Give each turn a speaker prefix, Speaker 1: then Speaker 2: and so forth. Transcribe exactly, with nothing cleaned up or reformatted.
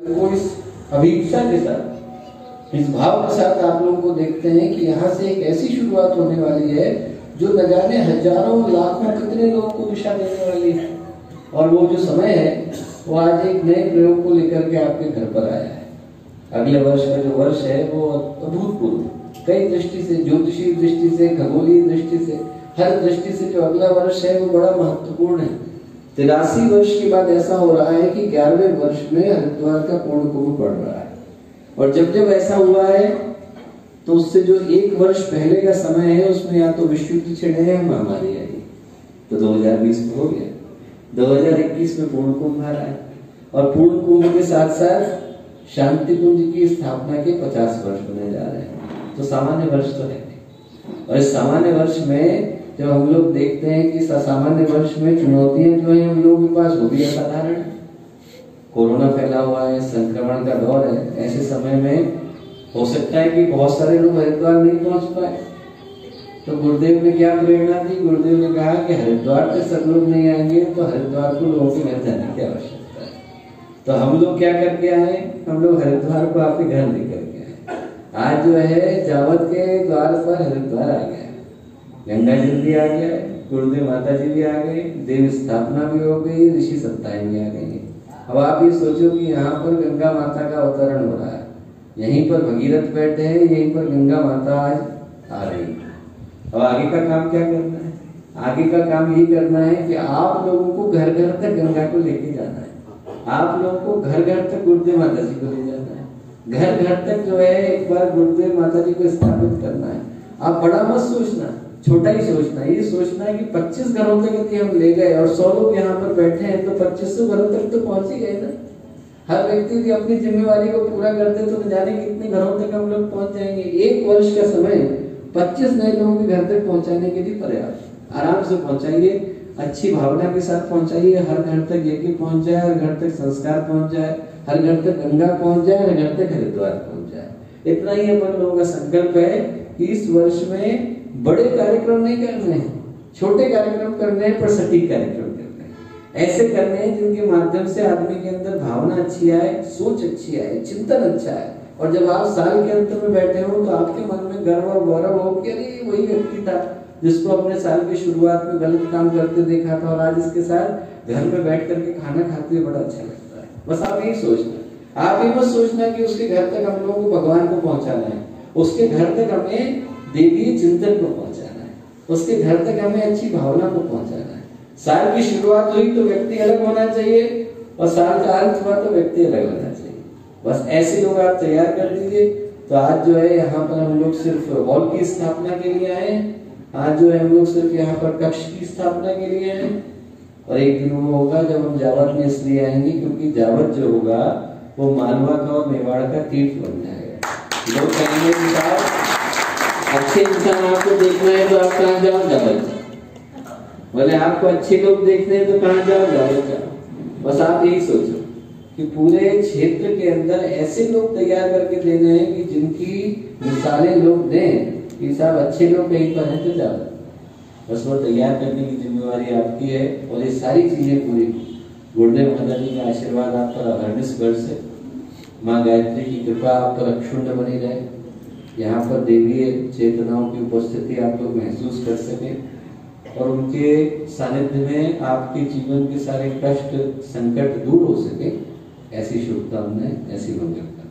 Speaker 1: वो इस अभिप्सा के साथ, इस भाव के साथ आप लोगों को देखते हैं कि यहाँ से एक ऐसी शुरुआत होने वाली है जो न जाने हजारों लाखों कितने लोगों को दिशा देने वाली है। और वो जो समय है वो आज एक नए प्रयोग को लेकर के आपके घर पर आया है। अगले वर्ष का जो वर्ष है वो अभूतपूर्व, कई दृष्टि से, ज्योतिषीय दृष्टि से, खगोलीय दृष्टि से, हर दृष्टि से जो अगला वर्ष है वो बड़ा महत्वपूर्ण है। तिरासी वर्ष के बाद ऐसा हो रहा है कि ग्यारहवें वर्ष में हरिद्वार का पूर्ण कुंभ पड़ रहा है। और जब जब ऐसा हुआ है तो उससे जो एक वर्ष पहले का समय है उसमें या तो विश्व युद्ध छिड़े हैं, महामारी आई, तो दो हजार बीस में हो गया। दो हजार इक्कीस में पूर्ण कुंभ आ रहा है और पूर्ण कुंभ के साथ साथ शांति कुंज की स्थापना के पचास वर्ष होने जा रहे हैं। तो सामान्य वर्ष तो है नहीं। और इस सामान्य वर्ष में जब हम लोग देखते हैं कि सामान्य वर्ष में चुनौतियां जो है हम लोगों के पास वो भी असाधारण है। कोरोना फैला हुआ है, संक्रमण का दौर है। ऐसे समय में हो सकता है कि बहुत सारे लोग हरिद्वार नहीं पहुंच पाए। तो गुरुदेव ने क्या प्रेरणा दी? गुरुदेव ने कहा कि हरिद्वार पे सब लोग नहीं आएंगे तो हरिद्वार को लोगों के घर जाने की आवश्यकता है। तो हम लोग क्या करके आए? हम लोग हरिद्वार को आपके घर लेकर के आए। आज जो है जावत के द्वार पर हरिद्वार आ गया, गंगा जी भी आ गया, गुरुदेव माता जी भी आ गए, देव स्थापना भी हो गई, ऋषि सत्ताएं भी आ गई। अब आप ये सोचो कि यहाँ पर गंगा माता का अवतरण हो रहा है, यहीं पर भगीरथ बैठे हैं, यहीं पर गंगा माता आज आ रही है। अब आगे का काम क्या करना है? आगे का काम यही करना है कि आप लोगों को घर घर तक गंगा को लेके जाना है। आप लोगों को घर घर तक गुरुदेव माता जी को ले जाना है। घर घर तक जो है एक बार गुरुदेव माता जी को स्थापित करना है। आप बड़ा मत सोचना, छोटा ही सोचना। ये सोचना है कि पच्चीस घरों तक यदि हम ले गए और सौ लोग यहाँ पर बैठे हैं तो पच्चीस सौ घरों तक तो पहुंच ही गए ना। हर व्यक्ति यदि अपनी जिम्मेवारी को पूरा करते तो न जाने कितने घरों तक हम लोग पहुंच जाएंगे। एक वर्ष का समय पच्चीस नए लोगों के घर तक पहुंचाने के लिए पर्याप्त। आराम से पहुंचाइए, अच्छी भावना के साथ पहुंचाइए। हर घर तक यज्ञ पहुंच जाए, हर घर तक संस्कार पहुंच जाए, हर घर तक गंगा पहुंच जाए, हर घर तक हरिद्वार पहुंच जाए। इतना ही अपन लोगों का संकल्प है कि इस वर्ष में बड़े कार्यक्रम नहीं करने हैं, छोटे कार्यक्रम करने हैं, पर सटीक कार्यक्रम करने हैं। ऐसे करने हैं जिनके माध्यम से आदमी के अंदर भावना अच्छी आए, सोच अच्छी आए, चिंतन अच्छा आए। और जब आप साल के अंत में बैठे हो तो आपके मन में गर्व और गौरव हो कि अरे वही व्यक्ति था जिसको अपने साल की शुरुआत में गलत काम करते देखा था और आज इसके साथ घर में बैठ करके खाना खाते हुए बड़ा अच्छा लगता है। बस आप यही सोचना। आप ये मत सोचना कि उसके घर तक हम लोगों को भगवान को पहुंचाना है, उसके घर तक हमें देवी चिंतन को पहुंचाना है, उसके घर तक हमें अच्छी भावना को पहुंचाना है। साल की शुरुआत हुई तो व्यक्ति अलग होना चाहिए और साल का अंत हुआ तो व्यक्ति अलग होना चाहिए। बस ऐसे लोग आप तैयार कर दीजिए। तो आज जो है यहाँ पर हम लोग सिर्फ हॉल की स्थापना के लिए आए, आज जो है हम लोग सिर्फ यहाँ पर कक्ष की स्थापना के लिए आए। और एक दिन वो होगा जब हम जावत में इसलिए आएंगे क्योंकि जावत जो होगा वो मालवा का और मेवाड़ का तीर्थ बन जाएगा। लोग कहेंगे कि साहब अच्छे इंसान आपको देखना है तो आप कहाँ जाओ? जावत। बोले आपको अच्छे लोग देखने हैं तो कहाँ जाओ? जावत जाओ। बस आप यही सोचो कि पूरे क्षेत्र के अंदर ऐसे लोग तैयार करके देने हैं कि जिनकी मिसालें लोग दें कि साहब अच्छे लोग कहीं पर हैं तो जाओ। बस वो तैयार करने की जिम्मेवारी आपकी है। और ये सारी चीजें पूरी गुरुदेव माता जी का आशीर्वाद आप पर अभरनिश बरसे, माँ गायत्री की कृपा आप पर अक्षुण्ण बनी रहे, यहाँ पर देवीय चेतनाओं की उपस्थिति आप लोग महसूस कर सके और उनके सानिध्य में आपके जीवन के सारे कष्ट संकट दूर हो सके, ऐसी शुभकामनाएं, ऐसी मंगल।